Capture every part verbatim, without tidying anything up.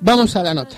Vamos a la nota.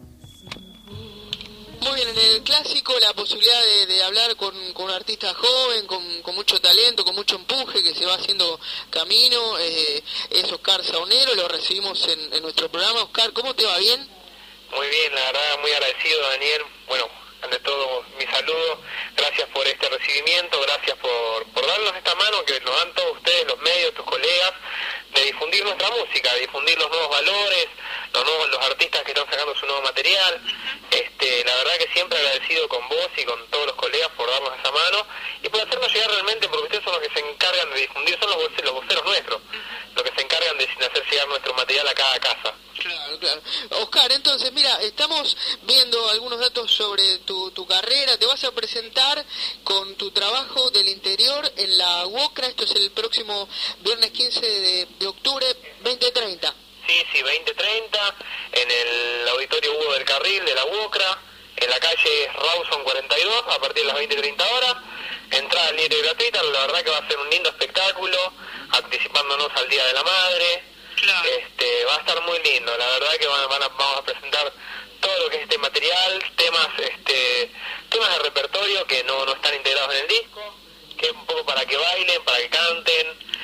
Muy bien, en el clásico la posibilidad de, de hablar con, con un artista joven, con, con mucho talento, con mucho empuje, que se va haciendo camino, eh, es Oscar Saunero, lo recibimos en, en nuestro programa. Oscar, ¿cómo te va? ¿Bien? Muy bien, la verdad, muy agradecido, Daniel. Bueno, ante todo, mi saludo, gracias por este recibimiento, gracias por, por darnos esta mano que nos dan todos ustedes, los medios, tus colegas, de difundir nuestra música, de difundir los nuevos valores, los nuevos, los artistas que están sacando su nuevo material. Este, la verdad que siempre agradecido con vos y con todos los colegas por darnos esa mano y por hacernos llegar realmente, porque ustedes son los que se encargan de difundir, son los voceros, los voceros nuestros, los que se encargan de hacer llegar nuestro material a cada casa. Claro, claro. Oscar, entonces, mira, estamos viendo algunos datos sobre tu, tu carrera. Te vas a presentar con tu trabajo del interior en la UOCRA. Esto es el próximo viernes quince de, de octubre, veinte treinta. Sí, sí, veinte treinta, en el Auditorio Hugo del Carril de la UOCRA, en la calle Rawson cuarenta y dos, a partir de las veinte treinta horas. Entrada libre y gratuita. La verdad que va a ser un lindo espectáculo, anticipándonos al Día de la Madre. Claro. Este, va a estar muy lindo, la verdad que van, van a, vamos a presentar todo lo que es este material, temas este temas de repertorio que no, no están integrados en el disco, que es un poco para que bailen, para que canten,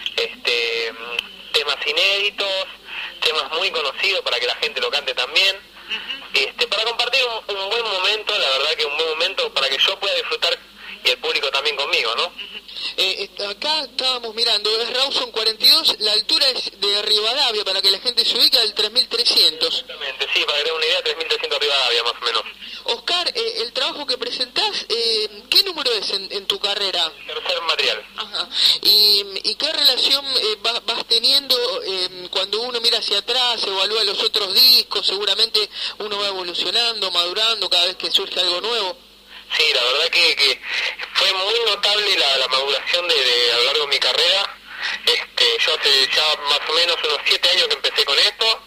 este temas inéditos, temas muy conocidos para que la gente lo cante también, uh-huh. este para compartir un, un buen momento, la verdad que un buen momento para que yo pueda disfrutar y el público también conmigo, ¿no? Eh, acá estábamos mirando, es Rawson cuarenta y dos, la altura es de Rivadavia, para que la gente se ubique, al tres mil trescientos. Exactamente, sí, para que tengan una idea, tres mil trescientos Rivadavia más o menos. Oscar, eh, el trabajo que presentás, eh, ¿qué número es en, en tu carrera? Tercer material. Ajá. ¿Y, y qué relación eh, vas, vas teniendo eh, cuando uno mira hacia atrás, evalúa los otros discos? Seguramente uno va evolucionando, madurando cada vez que surge algo nuevo. Sí, la verdad que, que fue muy notable la, la maduración de, de a lo largo de mi carrera. Este, yo hace ya más o menos unos siete años que empecé con esto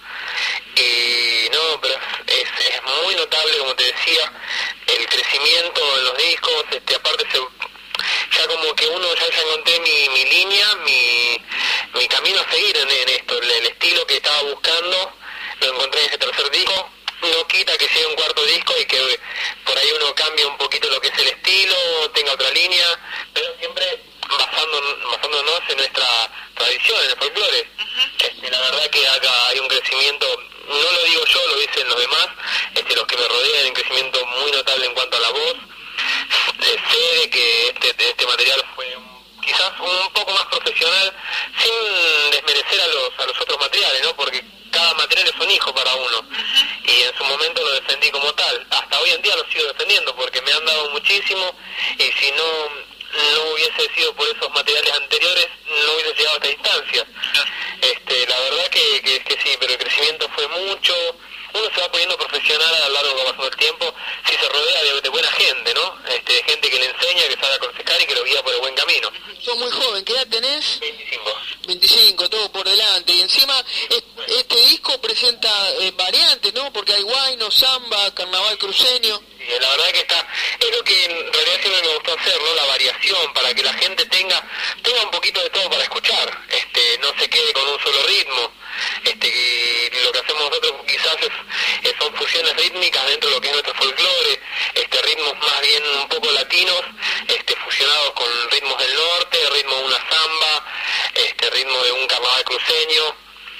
y no, pero es, es muy notable, como te decía, el crecimiento de los discos. Este, aparte se, ya como que uno ya, ya encontré mi, mi línea, mi, mi camino a seguir en, en esto, el, el estilo que estaba buscando lo encontré en ese tercer disco. No quita que llegue un cuarto disco y que por ahí uno cambie un poquito lo que es el estilo, tenga otra línea, pero siempre basando, basándonos en nuestra tradición, en el folclore. Uh-huh. Este, la verdad que acá hay un crecimiento, no lo digo yo, lo dicen los demás, este, los que me rodean, un crecimiento muy notable en cuanto a la voz. Eh, sé de que este, este material fue quizás un poco más profesional, sin desmerecer a los, a los otros materiales, ¿no? Porque cada material es un hijo para uno, y en su momento lo defendí como tal. Hasta hoy en día lo sigo defendiendo porque me han dado muchísimo, y si no no hubiese sido por esos materiales anteriores, no hubiese llegado a esta instancia. Este, la verdad que, que, que sí, pero el crecimiento fue mucho. Uno se va poniendo profesional a lo largo que va pasando el tiempo, si se rodea de, de buena gente, ¿no? Este, de gente que le enseña, que sabe aconsejar y que lo guía por el buen camino. Sos muy joven, ¿qué edad tenés? veinticinco. veinticinco, todo por delante. Y encima, este, este disco presenta eh, variantes, ¿no? Porque hay guayno, samba, carnaval cruceño. Sí, la verdad que está, es lo que en realidad siempre me gustó hacer, ¿no? La variación, para que la gente tenga tenga un poquito de todo para escuchar, este, no se quede con un solo ritmo. Este, lo que hacemos nosotros quizás es, es, son fusiones rítmicas dentro de lo que es nuestro folclore, este, ritmos más bien un poco latinos, este, fusionados con ritmos del norte, ritmo de una samba, este, ritmo de un carnaval cruceño,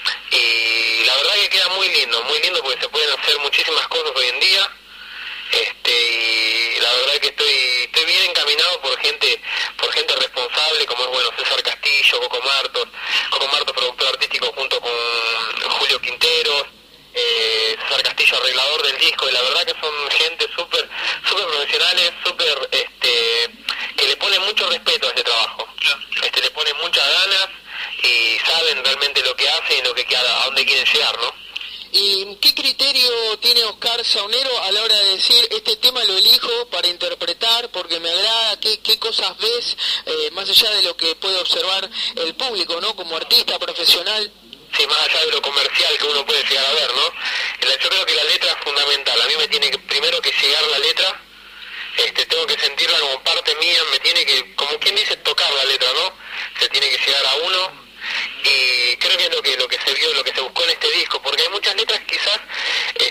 y la verdad que queda muy lindo, muy lindo porque se pueden hacer muchísimas cosas hoy en día. Este, y la verdad que estoy estoy bien encaminado por gente por gente responsable, como es, bueno, César Castillo, Coco Martos, Coco Martos, productor artístico, junto con Julio Quinteros, eh, César Castillo, arreglador del disco, y la verdad que son gente súper súper profesionales, súper este que le ponen mucho respeto a este trabajo, este le ponen muchas ganas y saben realmente lo que hacen y lo que a dónde quieren llegar, ¿no? ¿Y qué criterio tiene Oscar Saunero a la hora de decir, este tema lo elijo para interpretar porque me agrada? ¿Qué, qué cosas ves, eh, más allá de lo que puede observar el público, ¿no? Como artista profesional. Sí, más allá de lo comercial que uno puede llegar a ver, ¿no? Yo creo que la letra es fundamental. A mí me tiene que, primero que llegar la letra, este, tengo que sentirla como parte mía, me tiene que, como quien dice, tocar la letra, ¿no? Se tiene que llegar a uno. Y creo que es lo que lo que se vio, lo que se buscó en este disco, porque hay muchas letras quizás, eh,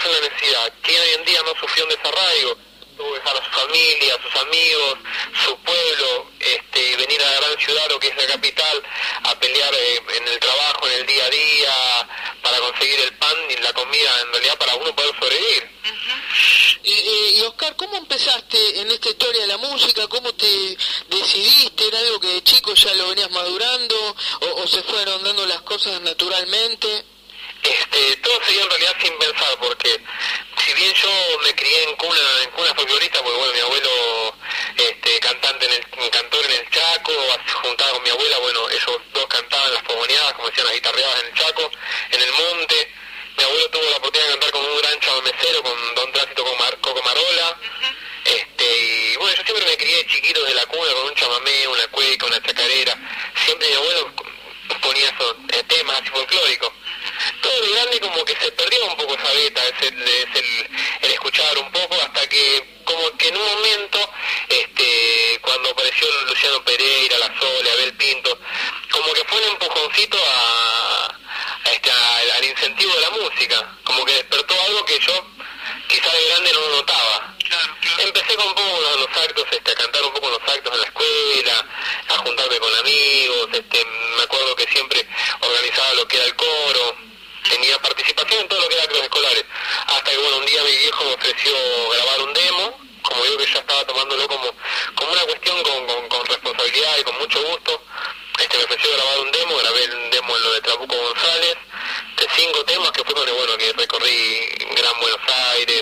surgió una necesidad. ¿Quién hoy en día no sufrió un desarraigo? Tuvo que dejar a su familia, a sus amigos, su pueblo, este, y venir a la gran ciudad, lo que es la capital, a pelear eh, en el trabajo, en el día a día, para conseguir el pan y la comida, en realidad para uno poder sobrevivir. Uh-huh. y, y, y Oscar, ¿cómo empezaste en esta historia de la música? ¿Cómo te decidiste? ¿Era algo que de chico ya lo venías madurando o, o se fueron dando las cosas naturalmente? Este, todo se dio en realidad sin pensar, porque si bien yo me crié en cuna, en cuna folclorista, porque bueno, mi abuelo, este, cantante en el, cantor en el Chaco, juntaba con mi abuela, bueno, ellos dos cantaban las fogoneadas, como decían, las guitarreadas en el Chaco, en el monte. Mi abuelo tuvo la oportunidad de cantar con un gran chamamecero, con Don Tránsito Coco Marola. Este, y bueno, yo siempre me crié chiquito de la cuna con un chamamé, una cueca, una chacarera. Siempre mi abuelo ponía esos eh, temas así folclóricos. Todo de grande como que se perdió un poco esa beta, es el, es el, el escuchar un poco, hasta que como que en un momento, este, cuando apareció Luciano Pereira, La Sole, Abel Pinto, como que fue un empujoncito a, a este, a, al incentivo de la música, como que despertó algo que yo quizás de grande no notaba. Claro, claro. Empecé con un poco los, los actos, este, a cantar un poco en los actos en la escuela, a juntarme con amigos, este, me acuerdo que siempre organizaba lo que era el coro, tenía participación en todo lo que era actos escolares, hasta que bueno, un día mi viejo me ofreció grabar un demo, como digo que ya estaba tomándolo como, como una cuestión con, con, con responsabilidad y con mucho gusto. Este, me ofreció grabar un demo, grabé un demo en lo de Trabuco González, de cinco temas, que fue con el bueno que recorrí Gran Buenos Aires,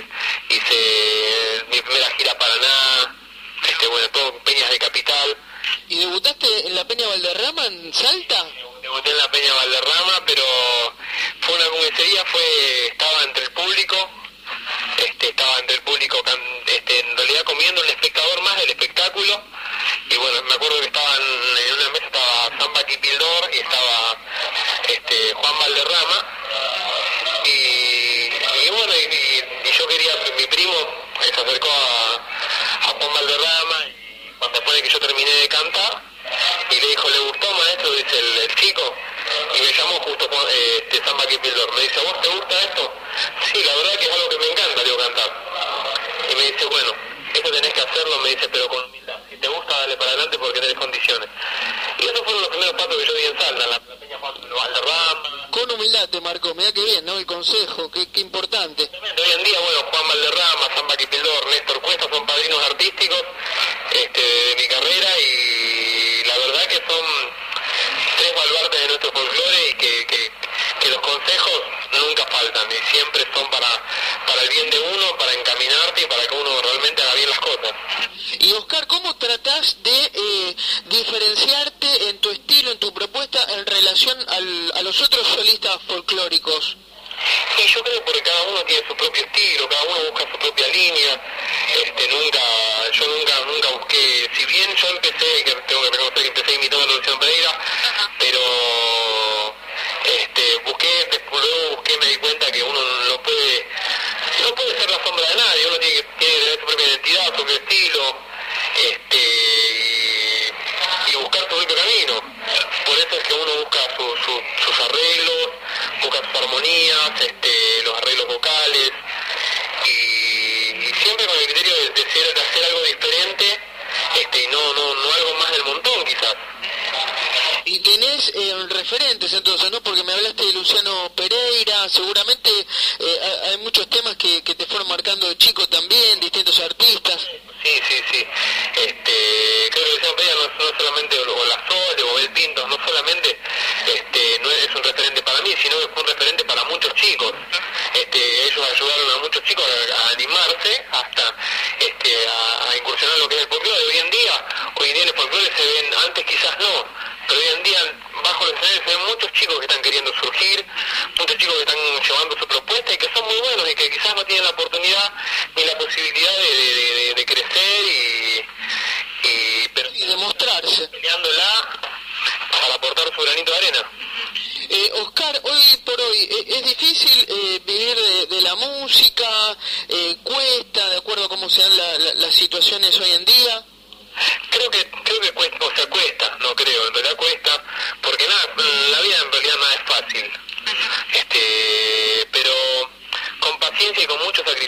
hice mi primera gira a Paraná, este, bueno, todo Peñas de Capital. ¿Y debutaste en la Peña Valderrama en Salta? Debuté en la Peña Valderrama, pero fue una comisaría, fue, estaba entre el público, este, estaba entre el público, este, en realidad comiendo el espectador más del espectáculo, y bueno, me acuerdo que estaban, en una mesa estaba Samba Kipildor y estaba este, Juan Valderrama, y, y bueno, y, y, y yo quería, mi primo se acercó a, a Juan Valderrama, y cuando después de que yo terminé de cantar, y le dijo, ¿le gustó, maestro? Dice el, el chico, y me llamó justo eh, este Samba Kipildor, me dice, ¿vos te gusta esto? Sí, la verdad que es algo que me encanta, digo, cantar. Y me dice, bueno, esto tenés que hacerlo, me dice, pero con humildad. Si te gusta, dale para adelante porque tenés condiciones. Y esos fueron los primeros pasos que yo di en Salta, en la, la Peña Juan Valderrama. Con humildad te marcó, mirá qué bien, ¿no? El consejo, qué, qué importante. Hoy en día, bueno, Juan Valderrama, Samba Kipildor, Néstor Cuesta son padrinos artísticos este, de mi carrera, y la verdad que son tres baluartes de nuestro folclore, y que, que, que los consejos nunca faltan y siempre son para, para el bien de uno, para encaminarte y para que uno realmente haga bien las cosas. Y Oscar, ¿cómo tratás de eh, diferenciarte en tu estilo, en tu propuesta en relación al, a los otros solistas folclóricos? Sí, yo creo porque cada uno tiene su propio estilo, cada uno busca su propia línea. Este, nunca, yo nunca, nunca busqué, si bien yo empecé, que tengo que reconocer que empecé imitando a Luciano Pereira, pero este, busqué, luego busqué, me di cuenta que uno no puede, no puede ser la sombra de nadie, uno tiene que, tiene que tener su propia identidad, su propio estilo, este, y, y buscar su propio camino. Por eso es que uno busca su, su, sus arreglos, busca sus armonías, este, los arreglos vocales, y, y siempre con el criterio de, de, ser, de hacer algo diferente, este, y no, no, no algo más del montón quizás. Y tenés eh, referentes entonces, ¿no? Porque me hablaste de Luciano Pereira, seguramente eh, hay muchos temas que, que te fueron marcando de chico también, distintos artistas. Sí, sí, sí. Este, creo que Luciano Pereira no, no solamente, o La Sole, o Abel Pinto, no solamente este, no es un referente para mí, sino que fue un referente para muchos chicos. Este, ellos ayudaron a muchos chicos a, a animarse hasta este, a, a incursionar en lo que es el folclore. Hoy en día, hoy en día el folclore se ven, antes quizás no, pero hoy en día bajo el escenario se ven muchos chicos que están queriendo surgir, muchos chicos que están llevando su propuesta y que son muy buenos y que quizás no tienen la oportunidad ni la posibilidad de, de, de, de crecer y, y, pero, y demostrarse, peleándola para aportar su granito de arena. Eh, Oscar, hoy por hoy, eh, ¿es difícil eh, vivir de, de la música? Eh, ¿Cuesta, de acuerdo a cómo se dan la, la, las situaciones hoy en día? Creo que creo que cuesta, o sea, cuesta, no creo, en realidad cuesta, porque nada, la vida en realidad nada es fácil, este, pero con paciencia y con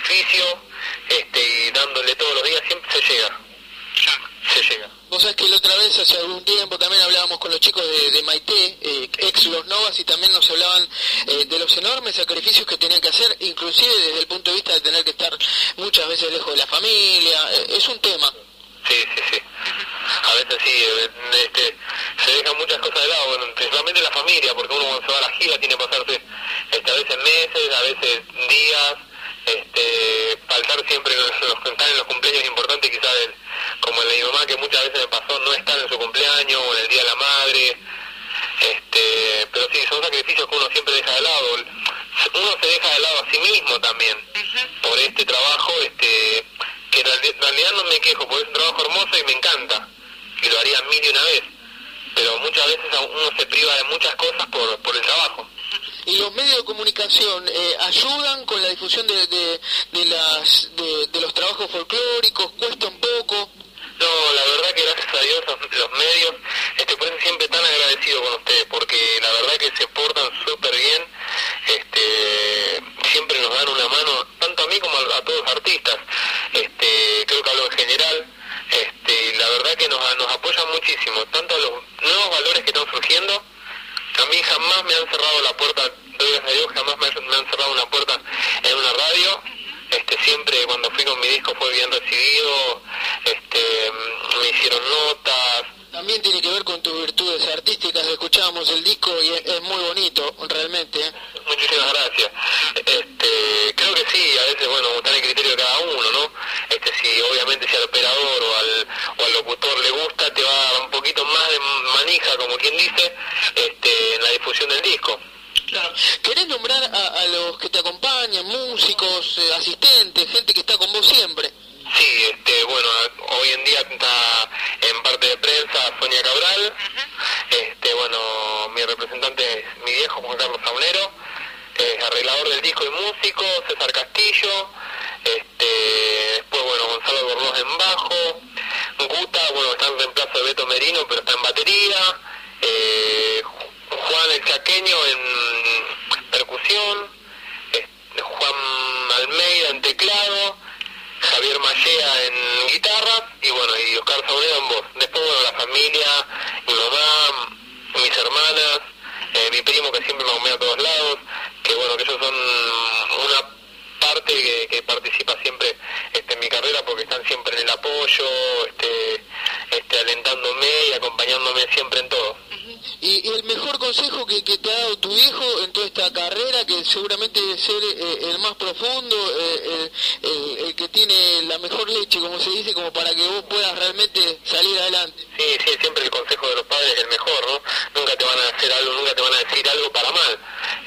sacrificio, este, y dándole todos los días, siempre se llega. Se llega. Vos sabés que la otra vez, hace algún tiempo, también hablábamos con los chicos de, de Maite, eh, ex Los Novas, y también nos hablaban eh, de los enormes sacrificios que tenían que hacer, inclusive desde el punto de vista de tener que estar muchas veces lejos de la familia. Eh, es un tema. Sí, sí, sí. A veces sí, este, se dejan muchas cosas de lado, bueno, principalmente la familia, porque uno cuando se va a la gira tiene que pasarse este, a veces meses, a veces días, este, faltar siempre en los, estar en los cumpleaños importantes, quizás el, como el de mi mamá, que muchas veces me pasó no estar en su cumpleaños o en el Día de la Madre, este, pero sí, son sacrificios que uno siempre deja de lado. Uno se deja de lado a sí mismo también, por este trabajo, este, que en realidad no me quejo, porque es un trabajo hermoso y me encanta, y lo haría mil y una vez, pero muchas veces uno se priva de muchas cosas por, por el trabajo. ¿Y los medios de comunicación eh, ayudan con la difusión de, de, de, las, de, de los trabajos folclóricos? ¿Cuesta un poco? No, la verdad que gracias a Dios los, los medios, este, por eso siempre tan agradecido con ustedes, porque la verdad que se portan súper bien, este, siempre nos dan una mano, tanto a mí como a, a todos los artistas, este, creo que hablo en general, este, la verdad que nos, nos apoyan muchísimo, tanto a los nuevos valores que están surgiendo. A mí jamás me han cerrado la puerta, doy gracias a Dios, jamás me han, me han cerrado una puerta en una radio. Este, siempre cuando fui con mi disco fue bien recibido, este, me hicieron notas. También tiene que ver con tus virtudes artísticas, escuchábamos el disco y es, es muy bonito, realmente. ¿eh? Muchísimas gracias. Este, creo que sí, a veces, bueno, está en el criterio de cada uno, ¿no? Este, si obviamente si al operador o al, o al locutor le gusta, te va a dar un poquito más de manija, como quien dice, este, en la difusión del disco. Claro. ¿Querés nombrar a, a los que te acompañan, músicos, eh, asistentes, gente que está con vos siempre? Sí, este, bueno, hoy en día está en parte de prensa Sonia Cabral, este, bueno, mi representante es mi viejo Juan Carlos Saunero, es arreglador del disco y músico, César Castillo, este, después, bueno, Gonzalo Bornoz en bajo, Guta, bueno, está en reemplazo de Beto Merino, pero está en batería, eh, Juan el Chaqueño en percusión, este, Juan Almeida en teclado, Javier Mallea en guitarra y bueno, y Oscar Saunero en voz. Después, bueno, la familia, mi mamá, mis hermanas, eh, mi primo que siempre me acompaña a todos lados, que bueno, que ellos son una parte que, que participa siempre este, en mi carrera porque están siempre en el apoyo, este, este, alentándome y acompañándome siempre en todo. Y, y el mejor consejo que, que te ha dado tu viejo en toda esta carrera, que seguramente debe ser eh, el más profundo, eh, el, el, el que tiene la mejor leche, como se dice, como para que vos puedas realmente salir adelante. Sí, sí, siempre el consejo de los padres es el mejor, ¿no? Nunca te van a hacer algo, nunca te van a decir algo para mal.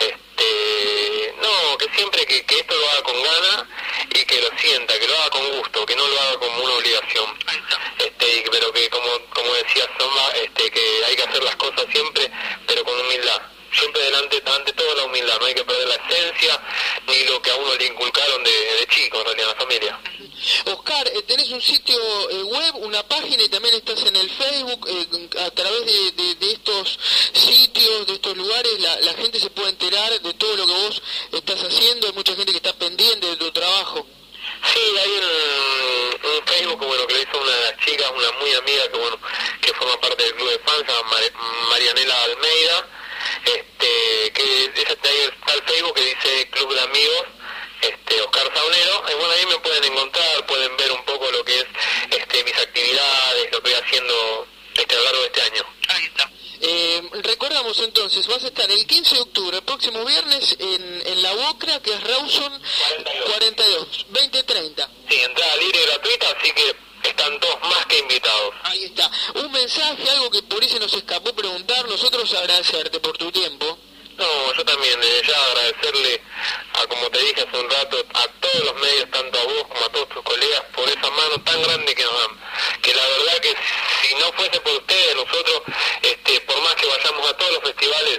Este, no, que siempre que, que esto lo haga con ganas y que lo sienta, que lo haga con gusto, que no lo haga como una obligación. Este, pero que como como decía Soma, este, que hay que hacer las cosas siempre, pero con humildad. Siempre delante, ante todo la humildad, no hay que perder la esencia ni lo que a uno le inculcaron de, de chico, en realidad, la familia. Oscar, eh, tenés un sitio eh, web, una página y también estás en el Facebook, eh, a través de, de, de estos sitios, de estos lugares, la, la gente se puede enterar de todo lo que vos estás haciendo, hay mucha gente que está pendiente de tu trabajo. Sí, hay un, un Facebook, bueno, que le hizo una de las chicas, una muy amiga que bueno, que forma parte del club de fans, se llama Mar Marianela Almeida, este, que esa, ahí está el Facebook que dice Club de Amigos, este, Oscar Saunero, y bueno, ahí me pueden encontrar, pueden ver un poco lo que es este, mis actividades, lo que voy haciendo este, a lo largo de este año. Ahí está. Eh, recordamos entonces, vas a estar el quince de octubre, el próximo viernes, en, en La Bocra, que es Rawson cuarenta y dos, veinte treinta. Sí, entrada libre y gratuita, así que están todos más que invitados. Ahí está. Un mensaje, algo que por ahí se nos escapó preguntar, nosotros agradecerte por tu tiempo. No, yo también, desde ya agradecerle, a como te dije hace un rato, a todos los medios, tanto a vos como a todos tus colegas, por esa mano tan grande que nos dan. Que la verdad que si no fuese por ustedes, nosotros, este, por más que vayamos a todos los festivales,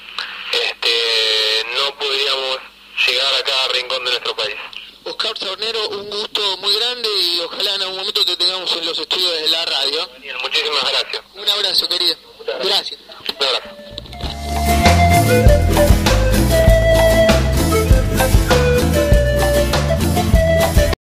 este, no podríamos llegar a cada rincón de nuestro país. Oscar Saunero, un gusto muy grande y ojalá en algún momento te tengamos en los estudios de la radio. Daniel, muchísimas gracias. Un abrazo, querido. Gracias. Un abrazo.